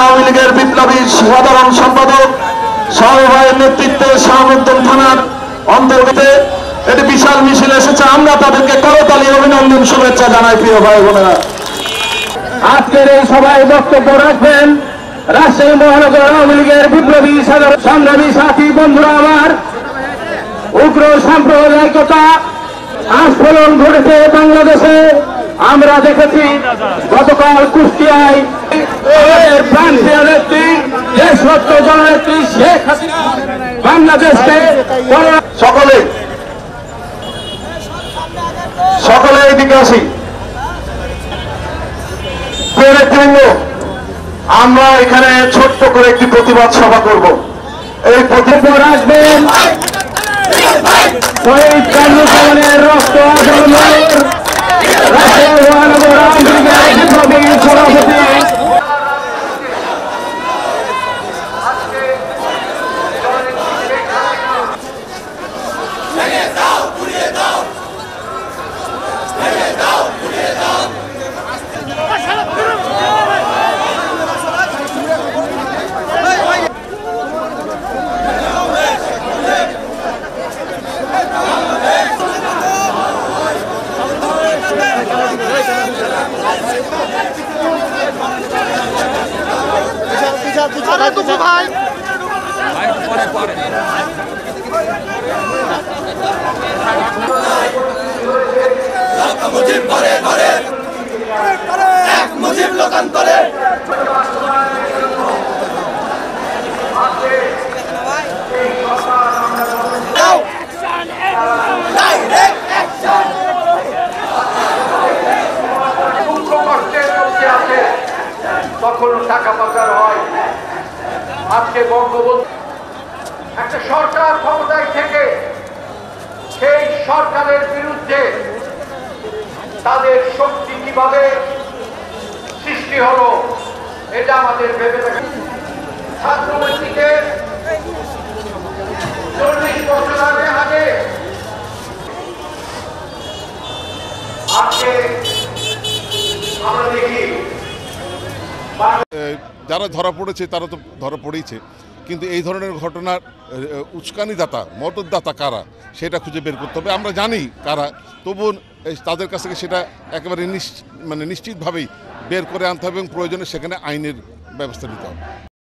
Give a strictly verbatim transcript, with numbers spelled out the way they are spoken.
আওয়ামী লীগের বিপ্লবী সাধারণ সম্পাদক সহভাইয়ের নেতৃত্বে শাহমুদ্দিন থানার অন্তর্গত একটি বিশাল মিছিল এসেছে। আমরা তাদেরকে করতালি অভিনন্দন শুভেচ্ছা জানাই। প্রিয় ভাই বোনেরা, আজকের এই সভায় বক্তব্য রাখবেন রাজশাহী মহানগর আওয়ামী লীগের বিপ্লবী সাধারণ সংগ্রামী সাথী বন্ধুরা আমার। উগ্র সাম্প্রদায়িকতা আস্ফোরণ ঘটেছে বাংলাদেশে। আমরা দেখেছি গতকাল কুষ্টিয়ায় প্রান্তীয় নেত্রী দেশভক্ত জননেত্রী শেখ হাসিনা বাংলাদেশকে সকলে সকলে এদিকে আসি। আমরা এখানে ছোট্ট করে একটি প্রতিবাদ সভা করব। এই প্রতিবাদ আসবেন শহীদ কার্যক্রমের রক্ত আন্দোলনের রাজশাহী মহানগর আওয়ামী লীগের বিপ্লবী সভাপতি ভাই মুজিব করে করে এক মুজিব লোকান্তরে তখন টাকা পাচার হয়। আজকে বঙ্গবন্ধু একটা সরকার ক্ষমতায় থেকে সেই সরকারের বিরুদ্ধে তাদের শক্তি কিভাবে সৃষ্টি হলো এটা আমাদের ভেবে দেখা। ছাত্রলীগকে চল্লিশ বছর আগে আগে আজকে আমরা দেখি যারা ধরা পড়েছে তারা তো ধরা পড়েইছে, কিন্তু এই ধরনের ঘটনার উস্কানিদাতা মদতদাতা কারা সেটা খুঁজে বের করতে হবে। আমরা জানি কারা, তবুও তাদের কাছ থেকে সেটা একেবারে নিশ্চিত মানে নিশ্চিতভাবেই বের করে আনতে হবে এবং প্রয়োজনে সেখানে আইনের ব্যবস্থা নিতে হবে।